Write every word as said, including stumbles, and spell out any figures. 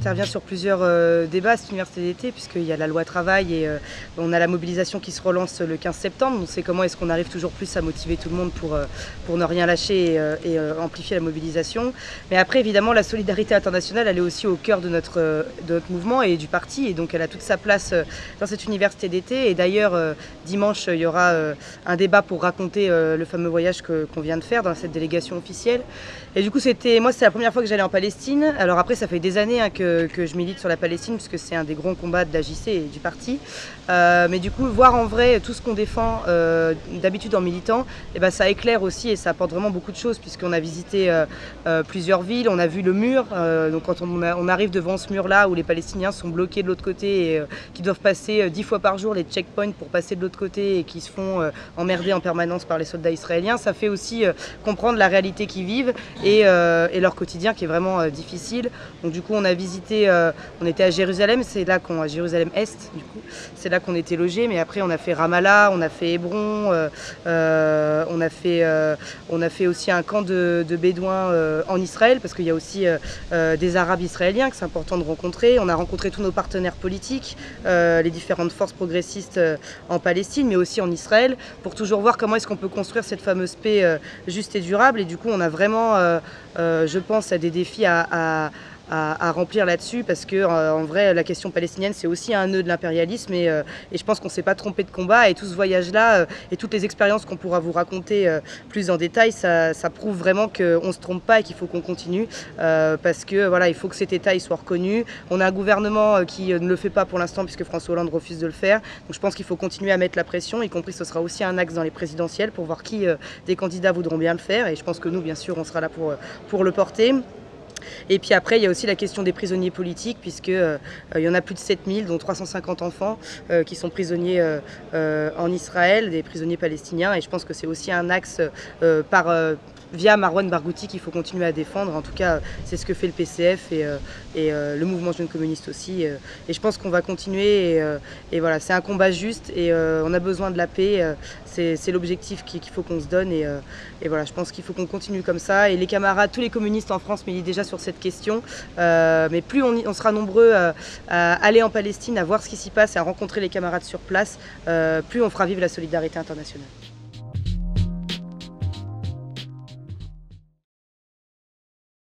intervient sur plusieurs euh, débats, cette université d'été, puisqu'il y a la loi travail et euh, on a la mobilisation qui se relance le quinze septembre. Donc c'est comment est-ce qu'on arrive toujours plus à motiver tout le monde pour, euh, pour ne rien lâcher et, euh, et euh, amplifier la mobilisation. Mais après, évidemment, la solidarité internationale, elle est aussi au cœur de notre, euh, de notre mouvement et du parti. Et donc elle a toute sa place euh, dans cette université d'été. Et d'ailleurs, euh, dimanche, il y aura euh, un débat pour raconter euh, le fameux voyage que, qu'on vient de faire dans cette délégation officielle. Et du coup, c'était, moi, c'est la première fois que j'allais en Palestine. Alors après, ça fait des années hein, que, que je milite sur la Palestine, puisque c'est un des grands combats de l'A J C et du parti. Euh, mais du coup, voir en vrai tout ce qu'on défend euh, d'habitude en militant, eh ben, ça éclaire aussi et ça apporte vraiment beaucoup de choses, puisqu'on a visité euh, euh, plusieurs villes, on a vu le mur. Euh, donc quand on, a, on arrive devant ce mur-là, où les Palestiniens sont bloqués de l'autre côté et euh, qui doivent passer dix fois par jour les checkpoints pour passer de l'autre côté et qui se font euh, emmerder en permanence par les soldats israéliens, ça fait aussi euh, comprendre la réalité qu'ils vivent et, euh, et leur quotidien qui est vraiment euh, difficile. Donc du coup, on a visité, euh, on était à Jérusalem, c'est là qu'on, à Jérusalem-Est, du coup, c'est là qu'on était logés, mais après on a fait Ramallah, on a fait Hébron, euh, euh, on, a fait, euh, on a fait aussi un camp de, de Bédouins euh, en Israël, parce qu'il y a aussi euh, euh, des Arabes israéliens que c'est important de rencontrer. On a rencontré tous nos partenaires politiques, euh, les différentes forces progressistes euh, en Palestine, mais aussi en Israël, pour toujours voir comment est-ce qu'on peut construire cette fameuse paix euh, juste et durable. Et du coup, on a vraiment, euh, euh, je pense, à des défis à, à À, à remplir là-dessus, parce que euh, en vrai la question palestinienne c'est aussi un nœud de l'impérialisme et, euh, et je pense qu'on ne s'est pas trompé de combat, et tout ce voyage-là euh, et toutes les expériences qu'on pourra vous raconter euh, plus en détail, ça, ça prouve vraiment qu'on ne se trompe pas et qu'il faut qu'on continue euh, parce que voilà, il faut que cet État il soit reconnu. On a un gouvernement euh, qui euh, ne le fait pas pour l'instant puisque François Hollande refuse de le faire, donc je pense qu'il faut continuer à mettre la pression, y compris ce sera aussi un axe dans les présidentielles pour voir qui euh, des candidats voudront bien le faire, et je pense que nous bien sûr on sera là pour, pour le porter. Et puis après, il y a aussi la question des prisonniers politiques, puisqu'il euh, y en a plus de sept mille, dont trois cent cinquante enfants, euh, qui sont prisonniers euh, euh, en Israël, des prisonniers palestiniens. Et je pense que c'est aussi un axe euh, par, euh, via Marwan Barghouti qu'il faut continuer à défendre. En tout cas, c'est ce que fait le P C F et, euh, et euh, le mouvement jeune communiste aussi. Euh, et je pense qu'on va continuer. Et, euh, et voilà, c'est un combat juste et euh, on a besoin de la paix. Euh, c'est, c'est l'objectif qu'il faut qu'on se donne. Et, euh, et voilà, je pense qu'il faut qu'on continue comme ça. Et les camarades, tous les communistes en France militent déjà sur cette question, euh, mais plus on, y, on sera nombreux à, à aller en Palestine, à voir ce qui s'y passe et à rencontrer les camarades sur place, euh, plus on fera vivre la solidarité internationale.